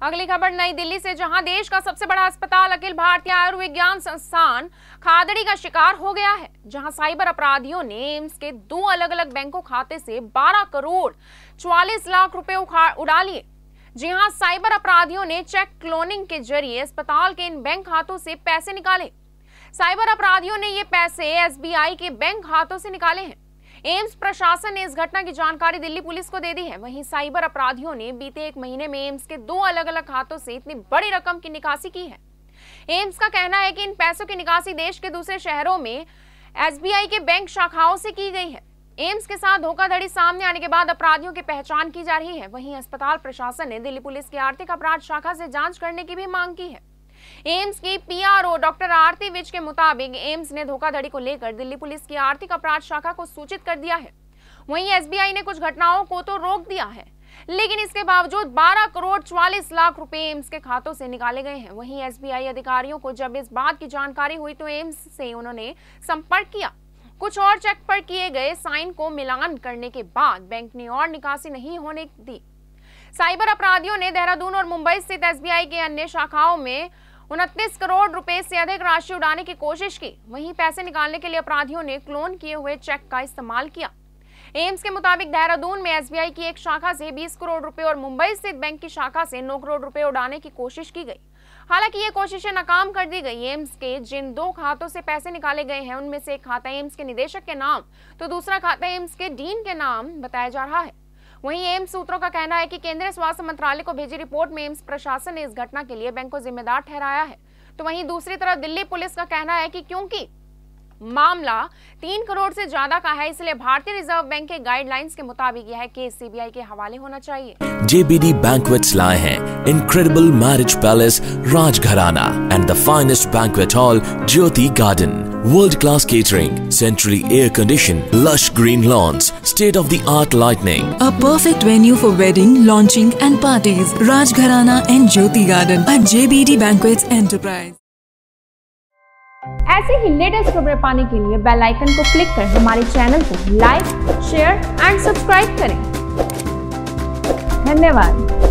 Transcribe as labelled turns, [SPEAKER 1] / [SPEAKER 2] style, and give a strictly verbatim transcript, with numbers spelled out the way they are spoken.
[SPEAKER 1] अगली खबर नई दिल्ली से, जहां देश का सबसे बड़ा अस्पताल अखिल भारतीय आयुर्विज्ञान संस्थान खादड़ी का शिकार हो गया है, जहां साइबर अपराधियों ने एम्स के दो अलग अलग बैंकों खाते से बारह करोड़ चौवालीस लाख रुपए उड़ा लिए। जी हां, साइबर अपराधियों ने चेक क्लोनिंग के जरिए अस्पताल के इन बैंक खातों से पैसे निकाले। साइबर अपराधियों ने ये पैसे एसबीआई के बैंक खातों से निकाले हैं। एम्स प्रशासन ने इस घटना की जानकारी दिल्ली पुलिस को दे दी है। वहीं साइबर अपराधियों ने बीते एक महीने में एम्स के दो अलग अलग खातों से इतनी बड़ी रकम की निकासी की है। एम्स का कहना है कि इन पैसों की निकासी देश के दूसरे शहरों में एसबीआई के बैंक शाखाओं से की गई है। एम्स के साथ धोखाधड़ी सामने आने के बाद अपराधियों की पहचान की जा रही है। वहीं अस्पताल प्रशासन ने दिल्ली पुलिस की आर्थिक अपराध शाखा से जांच करने की भी मांग की है। एम्स की पीआरओ डॉक्टर आरती विज के मुताबिक एम्स ने धोखाधड़ी को लेकर दिल्ली पुलिस की आर्थिक अपराध शाखा को सूचित कर दिया है। वहीं एसबीआई ने कुछ घटनाओं को तो रोक दिया है, लेकिन इसके बावजूद बारह करोड़ चौवालीस लाख रुपए एम्स के खातों से निकाले गए हैं। वहीं एसबीआई अधिकारियों को जब इस बात की जानकारी हुई तो एम्स से उन्होंने संपर्क किया। कुछ और चेक पर किए गए साइन को मिलान करने के बाद बैंक ने और निकासी नहीं होने दी। साइबर अपराधियों ने देहरादून और मुंबई स्थित एसबीआई के अन्य शाखाओं में उनतीस करोड़ रुपए से अधिक राशि उड़ाने की कोशिश की। वहीं पैसे निकालने के लिए अपराधियों ने क्लोन किए हुए चेक का इस्तेमाल किया। एम्स के मुताबिक देहरादून में एसबीआई की एक शाखा से बीस करोड़ रुपए और मुंबई स्थित बैंक की शाखा से नौ करोड़ रुपए उड़ाने की कोशिश की गई। हालांकि ये कोशिशें नाकाम कर दी गई। एम्स के जिन दो खातों से पैसे निकाले गए हैं, उनमें से एक खाता एम्स के निदेशक के नाम तो दूसरा खाता एम्स के डीन के नाम बताया जा रहा है। वहीं एम्स सूत्रों का कहना है कि केंद्रीय स्वास्थ्य मंत्रालय को भेजी रिपोर्ट में एम्स प्रशासन ने इस घटना के लिए बैंक को जिम्मेदार ठहराया है। तो वहीं दूसरी तरफ दिल्ली पुलिस का कहना है कि क्योंकि मामला तीन करोड़ से ज्यादा का है, इसलिए भारतीय रिजर्व बैंक के गाइडलाइंस के मुताबिक यह केस सीबीआई के हवाले होना चाहिए।
[SPEAKER 2] J B D Banquets लाए हैं incredible marriage palace Rajgharana and the finest banquet hall Jyoti Garden. World-class catering, centrally air-conditioned, lush green lawns, state-of-the-art lighting.
[SPEAKER 3] A perfect venue for wedding, launching and parties. Rajgharana and Jyoti Garden at J B D Banquets Enterprise.
[SPEAKER 1] ऐसे ही latest खबरें पाने के लिए bell icon को click कर हमारे channel को like, share and subscribe करें। धन्यवाद।